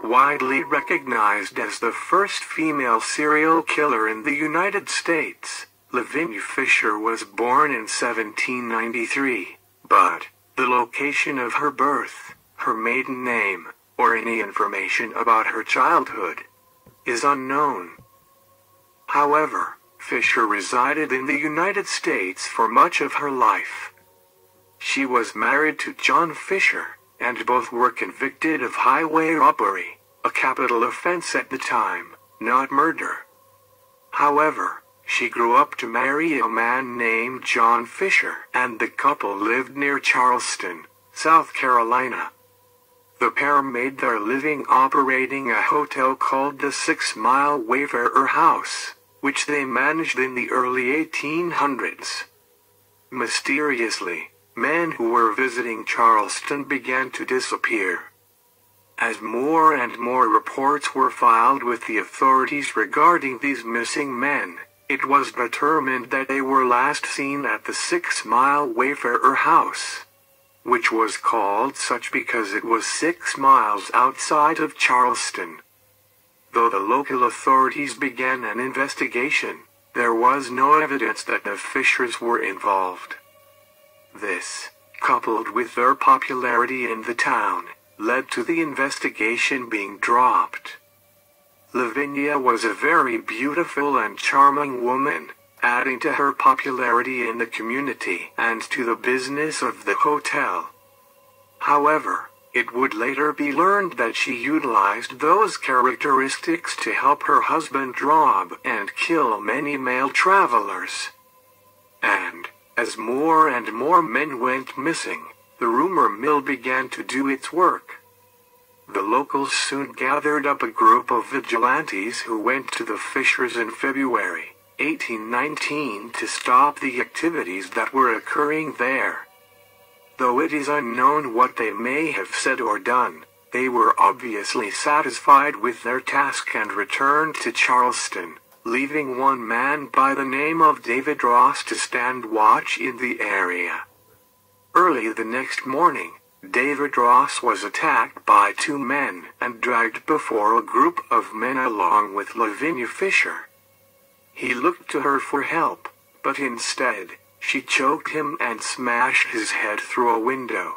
Widely recognized as the first female serial killer in the United States, Lavinia Fisher was born in 1793, but the location of her birth, her maiden name, or any information about her childhood is unknown. However, Fisher resided in the United States for much of her life. She was married to John Fisher, and both were convicted of highway robbery, a capital offense at the time, not murder. However, she grew up to marry a man named John Fisher, and the couple lived near Charleston, South Carolina. The pair made their living operating a hotel called the 6 Mile Wayfarer House, which they managed in the early 1800s. Mysteriously, men who were visiting Charleston began to disappear. As more and more reports were filed with the authorities regarding these missing men, it was determined that they were last seen at the 6 Mile Wayfarer House, which was called such because it was 6 miles outside of Charleston. Though the local authorities began an investigation, there was no evidence that the Fishers were involved. This, coupled with their popularity in the town, led to the investigation being dropped. Lavinia was a very beautiful and charming woman, adding to her popularity in the community and to the business of the hotel. However, it would later be learned that she utilized those characteristics to help her husband rob and kill many male travelers. And, as more and more men went missing, the rumor mill began to do its work. The locals soon gathered up a group of vigilantes who went to the Fishers in February 1819 to stop the activities that were occurring there. Though it is unknown what they may have said or done, they were obviously satisfied with their task and returned to Charleston, leaving one man by the name of David Ross to stand watch in the area. Early the next morning, David Ross was attacked by 2 men and dragged before a group of men along with Lavinia Fisher. He looked to her for help, but instead, she choked him and smashed his head through a window.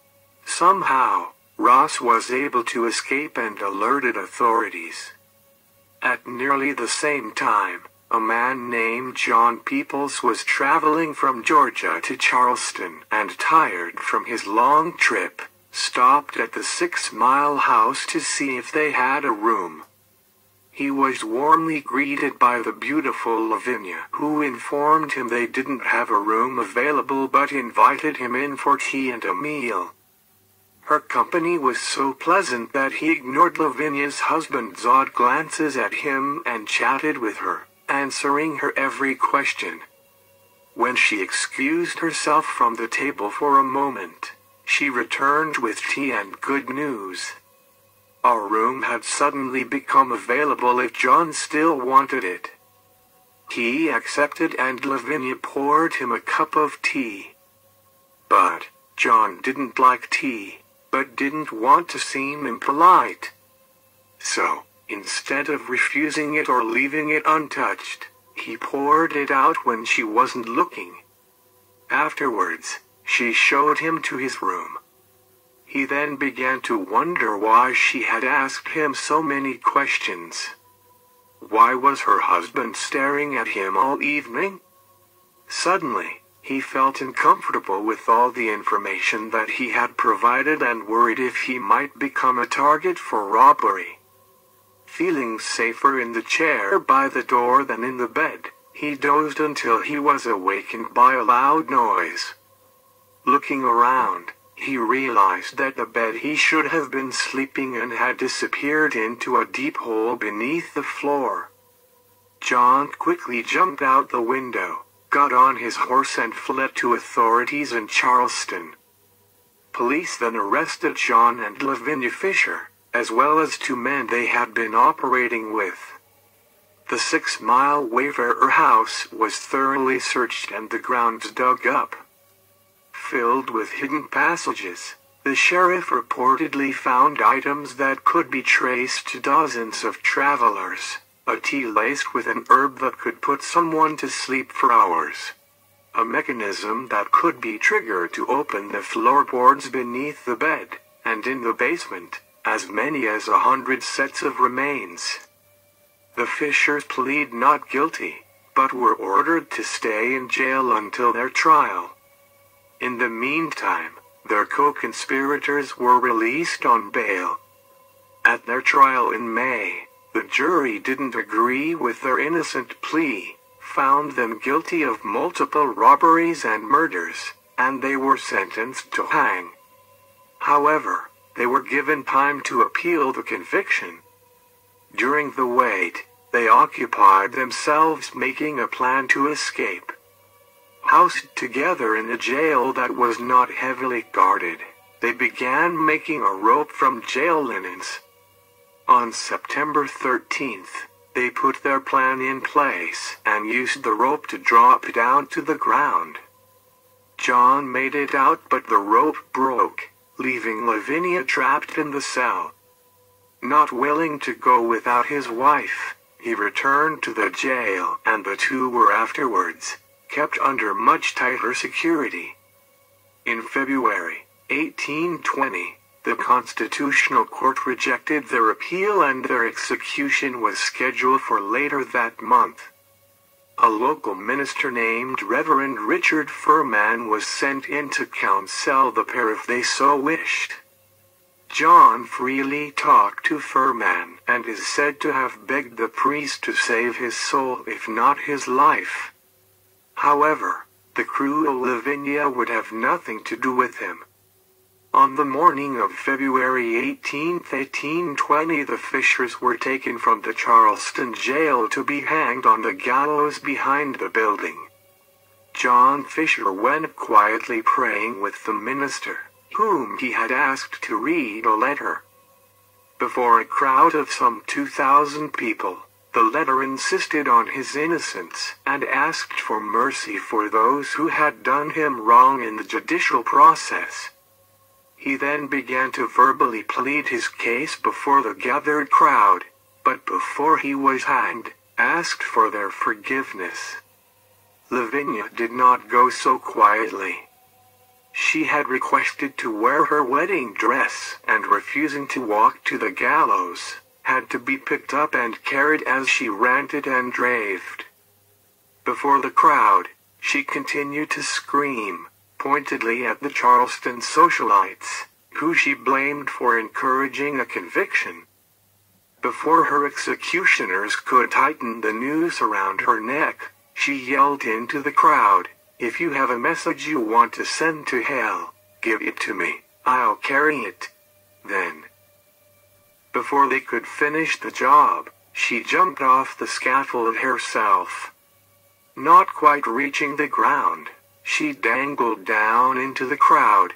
Somehow, Ross was able to escape and alerted authorities. At nearly the same time, a man named John Peoples was traveling from Georgia to Charleston and, tired from his long trip, stopped at the 6 Mile House to see if they had a room. He was warmly greeted by the beautiful Lavinia, who informed him they didn't have a room available but invited him in for tea and a meal. Her company was so pleasant that he ignored Lavinia's husband's odd glances at him and chatted with her, answering her every question. When she excused herself from the table for a moment, she returned with tea and good news. A room had suddenly become available if John still wanted it. He accepted and Lavinia poured him a cup of tea. But John didn't like tea, but didn't want to seem impolite. So, instead of refusing it or leaving it untouched, he poured it out when she wasn't looking. Afterwards, she showed him to his room. He then began to wonder why she had asked him so many questions. Why was her husband staring at him all evening? Suddenly, he felt uncomfortable with all the information that he had provided and worried if he might become a target for robbery. Feeling safer in the chair by the door than in the bed, he dozed until he was awakened by a loud noise. Looking around, he realized that the bed he should have been sleeping in had disappeared into a deep hole beneath the floor. John quickly jumped out the window, got on his horse and fled to authorities in Charleston. Police then arrested John and Lavinia Fisher, as well as 2 men they had been operating with. The 6 Mile Wayfarer House was thoroughly searched and the grounds dug up. Filled with hidden passages, The sheriff reportedly found items that could be traced to dozens of travelers, a tea laced with an herb that could put someone to sleep for hours, a mechanism that could be triggered to open the floorboards beneath the bed, and in the basement, as many as 100 sets of remains. The Fishers plead not guilty, but were ordered to stay in jail until their trial. In the meantime, their co-conspirators were released on bail. At their trial in May, the jury didn't agree with their innocent plea, found them guilty of multiple robberies and murders, and they were sentenced to hang. However, they were given time to appeal the conviction. During the wait, they occupied themselves making a plan to escape. Housed together in a jail that was not heavily guarded, they began making a rope from jail linens. On September 13th, they put their plan in place and used the rope to drop it down to the ground. John made it out, but the rope broke, leaving Lavinia trapped in the cell. Not willing to go without his wife, he returned to the jail, and the two were afterwards kept under much tighter security. In February 1820, the Constitutional Court rejected their appeal and their execution was scheduled for later that month. A local minister named Reverend Richard Furman was sent in to counsel the pair if they so wished. John freely talked to Furman and is said to have begged the priest to save his soul if not his life. However, the cruel Lavinia would have nothing to do with him. On the morning of February 18, 1820, the Fishers were taken from the Charleston jail to be hanged on the gallows behind the building. John Fisher went quietly praying with the minister, whom he had asked to read a letter. Before a crowd of some 2,000 people, the letter insisted on his innocence and asked for mercy for those who had done him wrong in the judicial process. He then began to verbally plead his case before the gathered crowd, but before he was hanged, asked for their forgiveness. Lavinia did not go so quietly. She had requested to wear her wedding dress, and refusing to walk to the gallows, had to be picked up and carried as she ranted and raved. Before the crowd, she continued to scream, pointedly at the Charleston socialites, who she blamed for encouraging a conviction. Before her executioners could tighten the noose around her neck, she yelled into the crowd, "If you have a message you want to send to hell, give it to me, I'll carry it." Then, before they could finish the job, she jumped off the scaffold herself. Not quite reaching the ground, she dangled down into the crowd.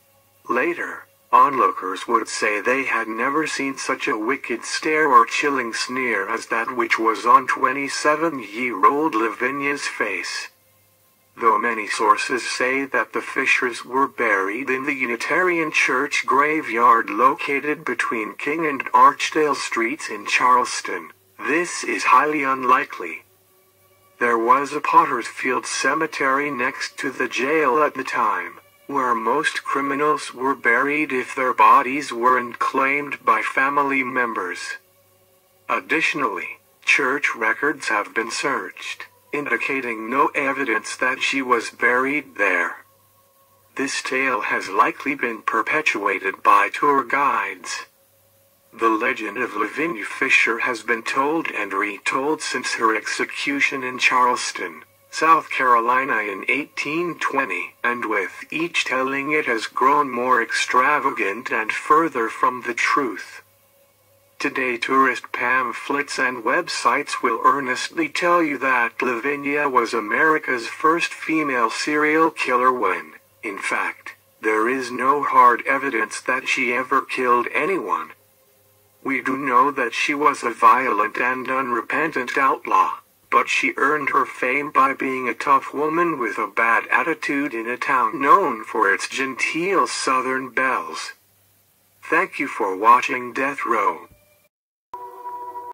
Later, onlookers would say they had never seen such a wicked stare or chilling sneer as that which was on 27-year-old Lavinia's face. Though many sources say that the Fishers were buried in the Unitarian Church graveyard located between King and Archdale Streets in Charleston, this is highly unlikely. There was a Potter's Field cemetery next to the jail at the time, where most criminals were buried if their bodies weren't claimed by family members. Additionally, church records have been searched, indicating no evidence that she was buried there. This tale has likely been perpetuated by tour guides. The legend of Lavinia Fisher has been told and retold since her execution in Charleston, South Carolina in 1820, and with each telling it has grown more extravagant and further from the truth. Today tourist pamphlets and websites will earnestly tell you that Lavinia was America's first female serial killer when, in fact, there is no hard evidence that she ever killed anyone. We do know that she was a violent and unrepentant outlaw, but she earned her fame by being a tough woman with a bad attitude in a town known for its genteel southern belles. Thank you for watching Death Row.